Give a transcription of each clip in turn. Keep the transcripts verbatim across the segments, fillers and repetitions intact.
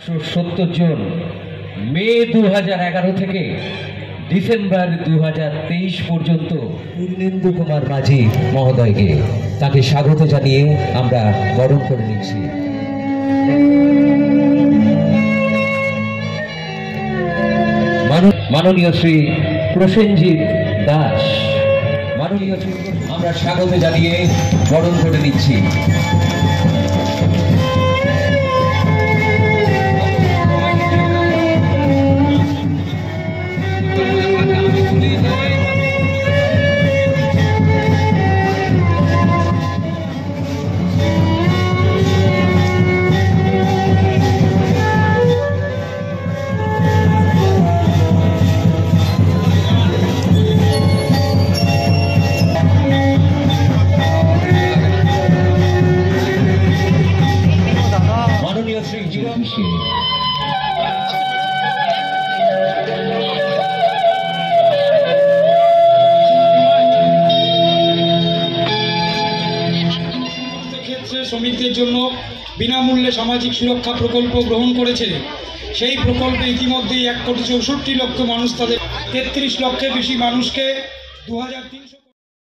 সত্তর জন মে দু হাজার এগারো থেকে ডিসেম্বর দু হাজার তেইশ পর্যন্ত পূর্ণেন্দু কুমার মাঝি মহোদয়কে তাকে স্বাগত জানিয়ে আমরা বরণ করে নিচ্ছি। মাননীয় শ্রী প্রসেনজিৎ দাস মাননীয় শ্রী আমরা স্বাগত জানিয়ে বরণ করে নিচ্ছি। শ্রমিকদের জন্য বিনামূল্যে সামাজিক সুরক্ষা প্রকল্প গ্রহণ করেছে। সেই প্রকল্পে ইতিমধ্যেই এক কোটি চৌষট্টি লক্ষ মানুষ তাদের তেত্রিশ লক্ষের বেশি মানুষকে দু হাজার তিনশো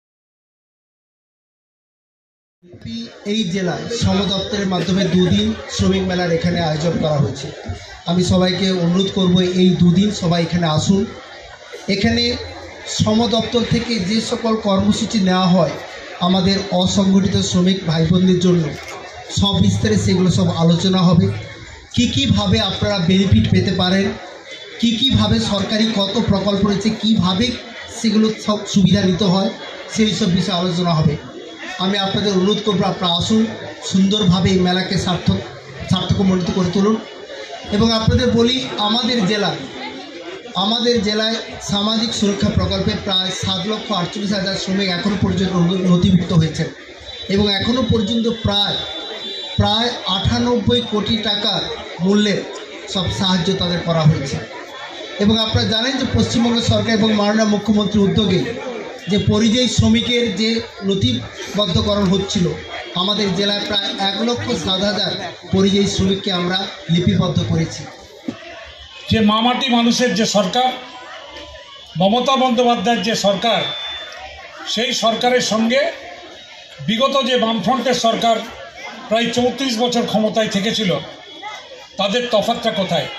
এই জেলায় শ্রম দপ্তরের মাধ্যমে দুদিন শ্রমিক মেলার এখানে আয়োজন করা হয়েছে। আমি সবাইকে অনুরোধ করব এই দুদিন সবাই এখানে আসুন। এখানে শ্রম দপ্তর থেকে যে সকল কর্মসূচি নেওয়া হয় আমাদের অসংগঠিত শ্রমিক ভাই বোনদের জন্য সব বিস্তারে সেগুলো সব আলোচনা হবে। কি কিভাবে আপনারা বেনিফিট পেতে পারেন, কি কিভাবে সরকারি কত প্রকল্প রয়েছে, কিভাবে সেগুলো সব সুবিধা নিতে হয়, সেই সব বিষয়ে আলোচনা হবে। আমি আপনাদের অনুরোধ করব আপনারা আসুন, সুন্দরভাবে এই মেলাকে সার্থক সার্থকমণ্ডিত করে তুলুন। এবং আপনাদের বলি আমাদের জেলায় আমাদের জেলায় সামাজিক সুরক্ষা প্রকল্পে প্রায় সাত লক্ষ আটচল্লিশ হাজার শ্রমিক এখনও পর্যন্ত নথিভুক্ত হয়েছেন এবং এখনও পর্যন্ত প্রায় প্রায় আটানব্বই কোটি টাকা মূল্যের সব সাহায্য তাদের করা হয়েছে। এবং আপনারা জানেন যে পশ্চিমবঙ্গ সরকার এবং মাননীয় মুখ্যমন্ত্রীর উদ্যোগে যে পরিযায়ী শ্রমিকের যে নথিবদ্ধকরণ হচ্ছিল, আমাদের জেলায় প্রায় এক লক্ষ সাত হাজার পরিযায়ী শ্রমিককে আমরা লিপিবদ্ধ করেছি। যে মামাটি মানুষের যে সরকার, মমতা বন্দ্যোপাধ্যায়ের যে সরকার, সেই সরকারের সঙ্গে বিগত যে বামফ্রন্টের সরকার প্রায় চৌত্রিশ বছর ক্ষমতায় থেকেছিল, তাদের তফাৎটা কোথায়?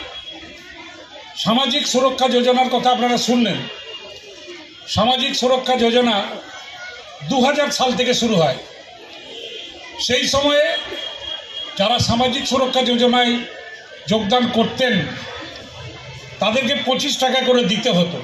সামাজিক সুরক্ষা যোজনার কথা আপনারা শুনলেন। সামাজিক সুরক্ষা যোজনা দু হাজার সাল থেকে শুরু হয়। সেই সময়ে যারা সামাজিক সুরক্ষা যোজনায় যোগদান করতেন তাদেরকে পঁচিশ টাকা করে দিতে হতো।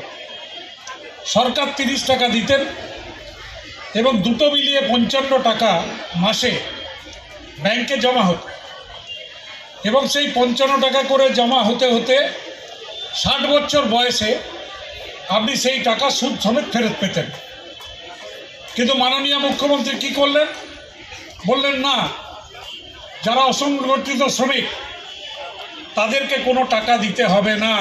সরকার তিরিশ টাকা দিতেন এবং দুটো মিলিয়ে পঞ্চান্ন টাকা মাসে ব্যাংকে জমা হতো এবং সেই পঞ্চান্ন টাকা করে জমা হতে হতে ষাট বছর বয়সে আপনি সেই টাকা সুদ সমেত ফেরত পেতেন। কিন্তু মাননীয় মুখ্যমন্ত্রী কি করলেন? বললেন না, যারা অসংগঠিত শ্রমিক তাদেরকে কোনো টাকা দিতে হবে না।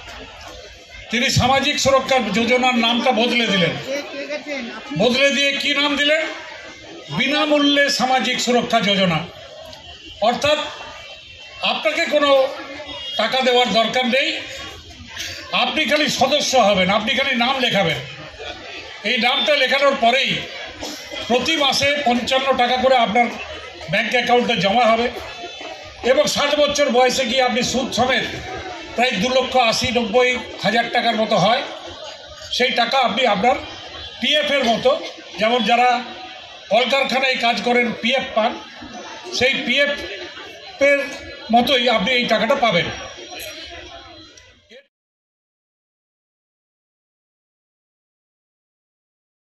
তিনি সামাজিক সুরক্ষা যোজনার নামটা বদলে দিলেন। বদলে দিয়ে কি নাম দিলেন? বিনামূল্যে সামাজিক সুরক্ষা যোজনা। অর্থাৎ আপনাকে কোনো টাকা দেওয়ার দরকার নেই, আপনি খালি সদস্য হবেন, আপনি খালি নাম লেখাবেন। এই নামটা লেখানোর পরেই প্রতি মাসে পঞ্চান্ন টাকা করে আপনার ব্যাঙ্ক অ্যাকাউন্টে জমা হবে এবং ষাট বছর বয়সে গিয়ে আপনি সুদ সমেত প্রায় দু লক্ষ আশি নব্বই হাজার টাকার মতো হয়। সেই টাকা আপনি আপনার পিএফের মতো, যেমন যারা কলকারখানায় কাজ করেন পিএফ পান, সেই পিএফের মতোই আপনি এই টাকাটা পাবেন।